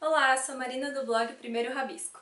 Olá, sou Marina do blog Primeiro Rabisco.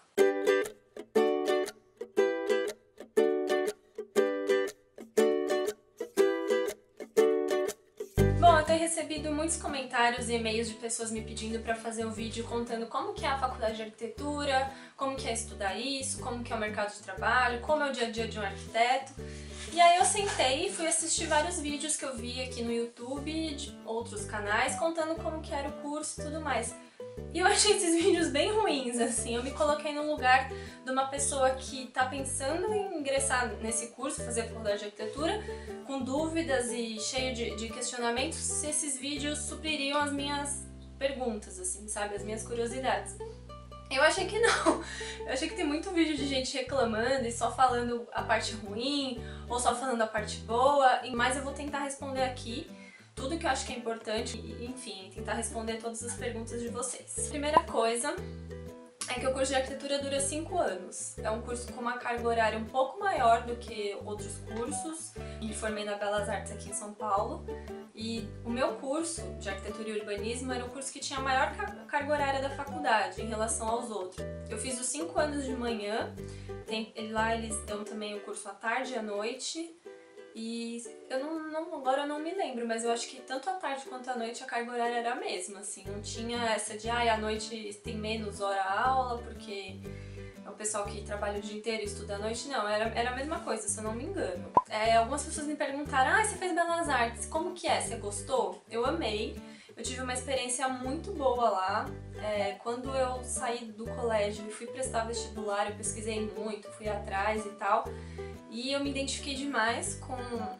Bom, eu tenho recebido muitos comentários e e-mails de pessoas me pedindo para fazer um vídeo contando como que é a faculdade de arquitetura, como que é estudar isso, como que é o mercado de trabalho, como é o dia a dia de um arquiteto. E aí eu sentei e fui assistir vários vídeos que eu vi aqui no YouTube e de outros canais contando como que era o curso e tudo mais. E eu achei esses vídeos bem ruins, assim, eu me coloquei no lugar de uma pessoa que tá pensando em ingressar nesse curso, fazer a faculdade de arquitetura, com dúvidas e cheio de questionamentos, se esses vídeos supririam as minhas perguntas, assim, sabe, as minhas curiosidades. Eu achei que não, eu achei que tem muito vídeo de gente reclamando e só falando a parte ruim, ou só falando a parte boa, mas eu vou tentar responder aqui tudo que eu acho que é importante e, enfim, tentar responder todas as perguntas de vocês. Primeira coisa é que o curso de arquitetura dura 5 anos. É um curso com uma carga horária um pouco maior do que outros cursos. Me formei na Belas Artes aqui em São Paulo e o meu curso de arquitetura e urbanismo era o curso que tinha a maior carga horária da faculdade em relação aos outros. Eu fiz os 5 anos de manhã, lá eles dão também o curso à tarde e à noite. E agora eu não me lembro, mas eu acho que tanto à tarde quanto à noite a carga horária era a mesma, assim, não tinha essa de à noite tem menos hora aula, porque é o pessoal que trabalha o dia inteiro e estuda à noite, não, era a mesma coisa, se eu não me engano. Algumas pessoas me perguntaram, você fez Belas Artes, como que é? Você gostou? Eu amei, eu tive uma experiência muito boa lá. Quando eu saí do colégio e fui prestar vestibular, eu pesquisei muito, fui atrás e tal. E eu me identifiquei demais com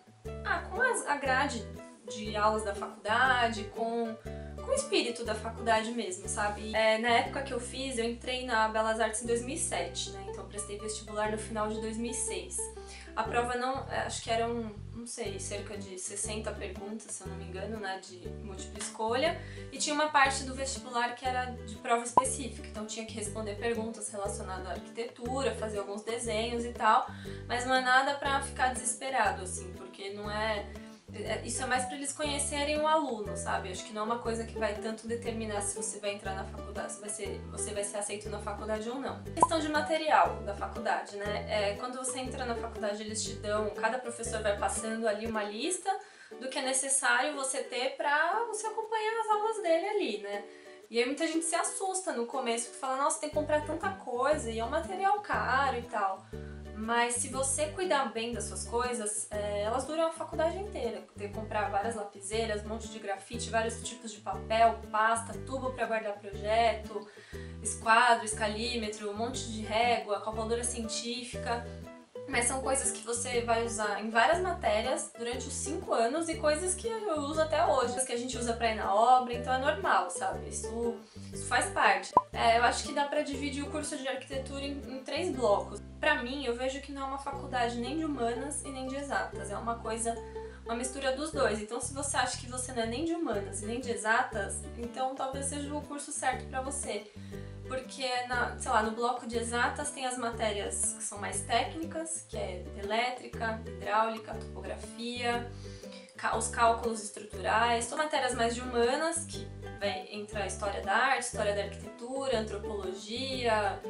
a grade de aulas da faculdade, com o espírito da faculdade mesmo, sabe? Na época que eu fiz, eu entrei na Belas Artes em 2007, né? Então eu prestei vestibular no final de 2006. A prova acho que eram, não sei, cerca de 60 perguntas, se eu não me engano, né, de múltipla escolha. E tinha uma parte do vestibular que era de prova específica, então tinha que responder perguntas relacionadas à arquitetura, fazer alguns desenhos e tal. Mas não é nada pra ficar desesperado, assim, porque não é... Isso é mais para eles conhecerem o aluno, sabe? Acho que não é uma coisa que vai tanto determinar se você vai entrar na faculdade, se você vai ser aceito na faculdade ou não. Questão de material da faculdade, né? Quando você entra na faculdade, eles te dão, cada professor vai passando ali uma lista do que é necessário você ter para você acompanhar as aulas dele ali, né? E aí muita gente se assusta no começo, porque fala, nossa, tem que comprar tanta coisa e é um material caro e tal. Mas se você cuidar bem das suas coisas, elas duram a faculdade inteira. Tem que comprar várias lapiseiras, um monte de grafite, vários tipos de papel, pasta, tubo para guardar projeto, esquadro, escalímetro, um monte de régua, calculadora científica. Mas são coisas que você vai usar em várias matérias durante os 5 anos e coisas que eu uso até hoje, que a gente usa pra ir na obra, então é normal, sabe? Isso faz parte. Eu acho que dá pra dividir o curso de arquitetura em 3 blocos. Pra mim, eu vejo que não é uma faculdade nem de humanas e nem de exatas, é uma mistura dos dois. Então se você acha que você não é nem de humanas e nem de exatas, então talvez seja o curso certo pra você. Porque, sei lá, no bloco de exatas tem as matérias que são mais técnicas, que é elétrica, hidráulica, topografia, os cálculos estruturais, são matérias mais de humanas, que entra a história da arte, história da arquitetura, antropologia,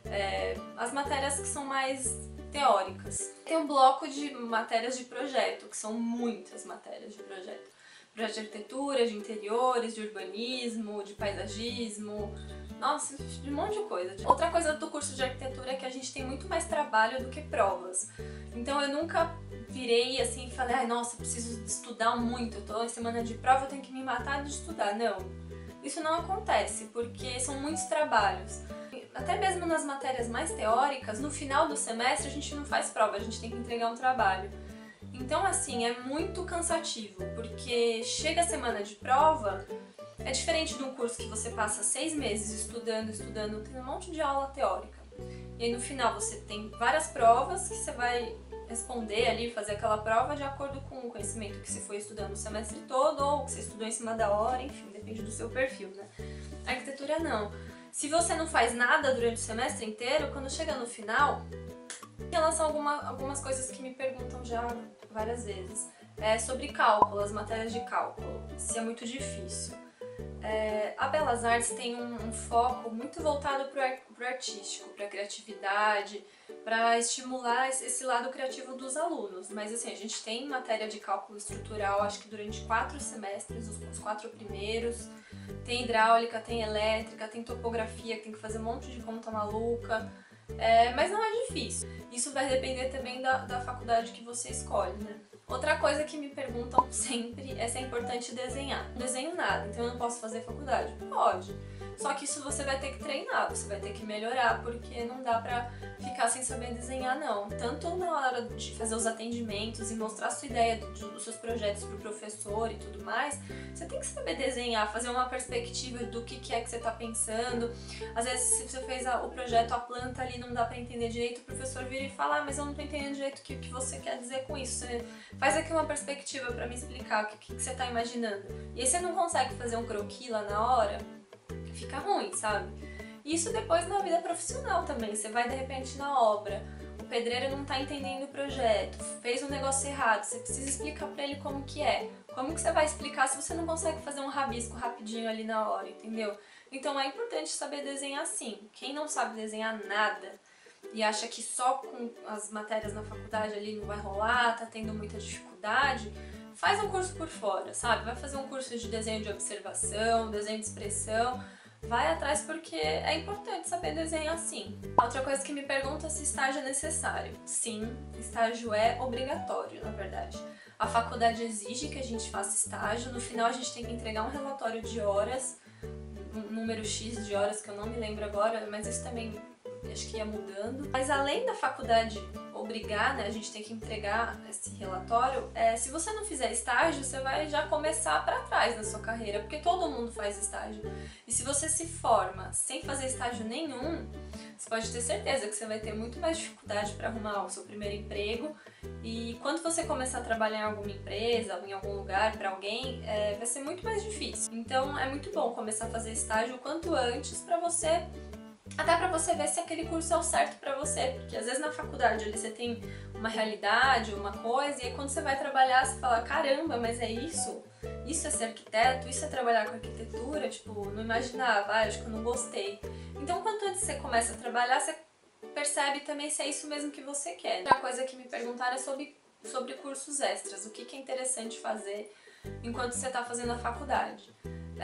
as matérias que são mais teóricas. Tem um bloco de matérias de projeto, que são muitas matérias de projeto. Projeto de arquitetura, de interiores, de urbanismo, de paisagismo, nossa, de um monte de coisa. Outra coisa do curso de arquitetura é que a gente tem muito mais trabalho do que provas. Então eu nunca virei assim e falei, nossa, preciso estudar muito, eu tô em semana de prova, eu tenho que me matar de estudar. Não, isso não acontece, porque são muitos trabalhos. Até mesmo nas matérias mais teóricas, no final do semestre a gente não faz prova, a gente tem que entregar um trabalho. Então, assim, é muito cansativo, porque chega a semana de prova, é diferente de um curso que você passa 6 meses estudando, tem um monte de aula teórica. E aí no final você tem várias provas que você vai responder ali, fazer aquela prova de acordo com o conhecimento que você foi estudando o semestre todo, ou que você estudou em cima da hora, enfim, depende do seu perfil, né? A arquitetura não. Se você não faz nada durante o semestre inteiro, quando chega no final, em relação a algumas coisas que me perguntam já várias vezes, sobre cálculo, as matérias de cálculo, se é muito difícil. A Belas Artes tem um foco muito voltado para o artístico, para a criatividade, para estimular esse lado criativo dos alunos. Mas assim, a gente tem matéria de cálculo estrutural, acho que durante 4 semestres, os 4 primeiros. Tem hidráulica, tem elétrica, tem topografia, que tem que fazer um monte de conta maluca. Mas não é difícil. Isso vai depender também da faculdade que você escolhe, né? Outra coisa que me perguntam sempre é se é importante desenhar. Não desenho nada, então eu não posso fazer faculdade? Pode. Só que isso você vai ter que treinar, você vai ter que melhorar, porque não dá pra ficar sem saber desenhar, não. Tanto na hora de fazer os atendimentos e mostrar a sua ideia dos seus projetos pro professor e tudo mais, você tem que saber desenhar, fazer uma perspectiva do que é que você tá pensando. Às vezes, se você fez o projeto, a planta ali não dá pra entender direito, o professor vira e fala, mas eu não tô entendendo direito o que você quer dizer com isso. Você faz aqui uma perspectiva pra me explicar o que você tá imaginando. E aí você não consegue fazer um croquis lá na hora, fica ruim, sabe? Isso depois na vida profissional também. Você vai de repente na obra, o pedreiro não tá entendendo o projeto, fez um negócio errado, você precisa explicar pra ele como que é. Como que você vai explicar se você não consegue fazer um rabisco rapidinho ali na hora, entendeu? Então é importante saber desenhar sim. Quem não sabe desenhar nada e acha que só com as matérias na faculdade ali não vai rolar, tá tendo muita dificuldade, faz um curso por fora, sabe? Vai fazer um curso de desenho de observação, desenho de expressão, vai atrás porque é importante saber desenhar sim. Outra coisa que me pergunta é se estágio é necessário. Sim, estágio é obrigatório, na verdade. A faculdade exige que a gente faça estágio, no final a gente tem que entregar um relatório de horas, um número X de horas que eu não me lembro agora, mas isso também acho que ia mudando. Mas além da faculdade obrigar, né, a gente tem que entregar esse relatório, se você não fizer estágio, você vai já começar para trás na sua carreira, porque todo mundo faz estágio. E se você se forma sem fazer estágio nenhum, você pode ter certeza que você vai ter muito mais dificuldade para arrumar o seu primeiro emprego. E quando você começar a trabalhar em alguma empresa, ou em algum lugar para alguém, vai ser muito mais difícil. Então é muito bom começar a fazer estágio o quanto antes para você, até pra você ver se aquele curso é o certo pra você, porque às vezes na faculdade ali você tem uma realidade, uma coisa, e aí quando você vai trabalhar você fala, caramba, mas é isso? Isso é ser arquiteto? Isso é trabalhar com arquitetura? Tipo, não imaginava, acho que eu não gostei. Então quanto antes você começa a trabalhar, você percebe também se é isso mesmo que você quer. Outra coisa que me perguntaram é sobre cursos extras, o que é interessante fazer enquanto você tá fazendo a faculdade.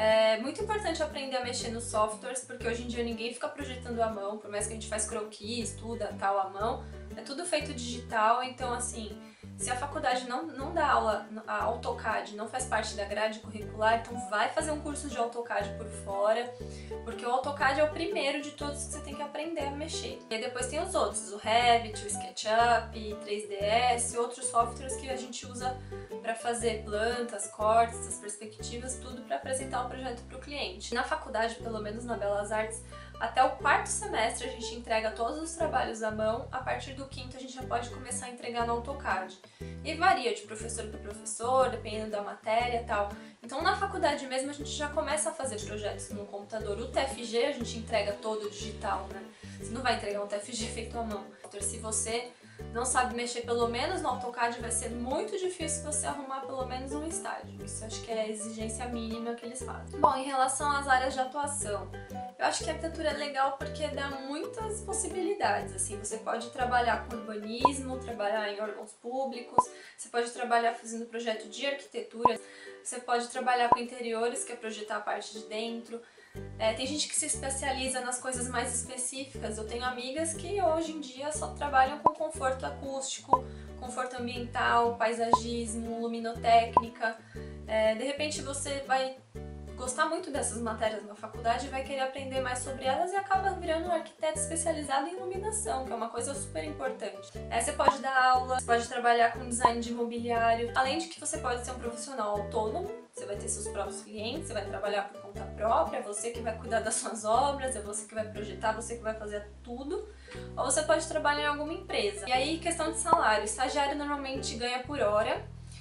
É muito importante aprender a mexer nos softwares, porque hoje em dia ninguém fica projetando à mão, por mais que a gente faz croquis, estuda tal à mão, é tudo feito digital, então assim, se a faculdade não dá aula, a AutoCAD não faz parte da grade curricular, então vai fazer um curso de AutoCAD por fora, porque o AutoCAD é o primeiro de todos que você tem que aprender a mexer. E aí depois tem os outros, o Revit, o SketchUp, 3ds, outros softwares que a gente usa para fazer plantas, cortes, as perspectivas, tudo para apresentar o projeto para o cliente. Na faculdade, pelo menos na Belas Artes, até o 4º semestre a gente entrega todos os trabalhos à mão, a partir do 5º a gente já pode começar a entregar no AutoCAD. E varia de professor para professor, dependendo da matéria e tal. Então na faculdade mesmo a gente já começa a fazer projetos no computador. O TFG a gente entrega todo digital, né? Você não vai entregar um TFG feito à mão. Então, se você não sabe mexer pelo menos no AutoCAD, vai ser muito difícil você arrumar pelo menos um estágio. Isso acho que é a exigência mínima que eles fazem. Bom, em relação às áreas de atuação, eu acho que a arquitetura é legal porque dá muitas possibilidades, assim, você pode trabalhar com urbanismo, trabalhar em órgãos públicos, você pode trabalhar fazendo projeto de arquitetura, você pode trabalhar com interiores, que é projetar a parte de dentro. Tem gente que se especializa nas coisas mais específicas. Eu tenho amigas que hoje em dia só trabalham com conforto acústico, conforto ambiental, paisagismo, luminotécnica. De repente você vai gostar muito dessas matérias na faculdade e vai querer aprender mais sobre elas e acaba virando um arquiteto especializado em iluminação, que é uma coisa super importante. Você pode dar aula, você pode trabalhar com design de imobiliário, além de que você pode ser um profissional autônomo, você vai ter seus próprios clientes, você vai trabalhar por conta própria, é você que vai cuidar das suas obras, é você que vai projetar, você que vai fazer tudo, ou você pode trabalhar em alguma empresa. E aí, questão de salário, o estagiário normalmente ganha por hora.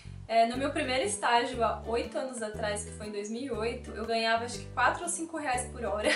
No meu primeiro estágio, há 8 anos atrás, que foi em 2008, eu ganhava acho que 4 ou 5 reais por hora.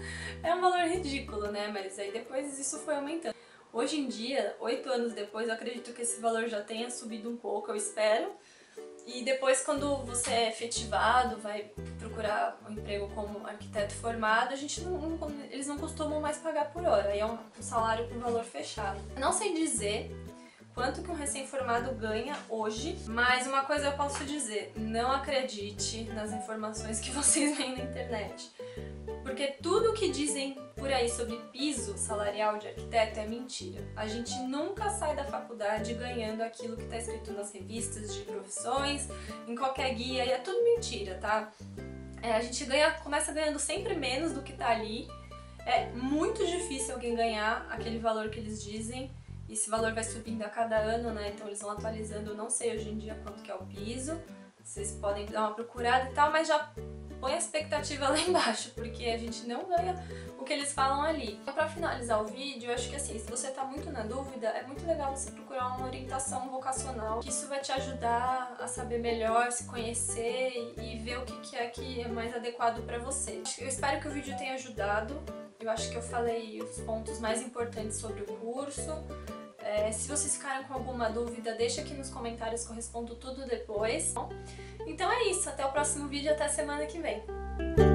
É um valor ridículo, né? Mas aí depois isso foi aumentando. Hoje em dia, 8 anos depois, eu acredito que esse valor já tenha subido um pouco, eu espero. E depois, quando você é efetivado, vai procurar um emprego como arquiteto formado, eles não costumam mais pagar por hora, aí é um salário com valor fechado. Eu não sei dizer quanto que um recém-formado ganha hoje, mas uma coisa eu posso dizer, não acredite nas informações que vocês veem na internet. Porque tudo que dizem por aí sobre piso salarial de arquiteto é mentira. A gente nunca sai da faculdade ganhando aquilo que está escrito nas revistas de profissões, em qualquer guia, e é tudo mentira, tá? A gente começa ganhando sempre menos do que tá ali. É muito difícil alguém ganhar aquele valor que eles dizem. E esse valor vai subindo a cada ano, né? Então eles vão atualizando, eu não sei hoje em dia quanto que é o piso. Vocês podem dar uma procurada e tal, mas já põe a expectativa lá embaixo, porque a gente não ganha o que eles falam ali. Então, pra finalizar o vídeo, eu acho que assim, se você tá muito na dúvida, é muito legal você procurar uma orientação vocacional, que isso vai te ajudar a saber melhor, se conhecer e ver o que é mais adequado pra você. Eu espero que o vídeo tenha ajudado. Eu acho que eu falei os pontos mais importantes sobre o curso. Se vocês ficaram com alguma dúvida, deixa aqui nos comentários que eu respondo tudo depois. Então é isso, até o próximo vídeo, até semana que vem.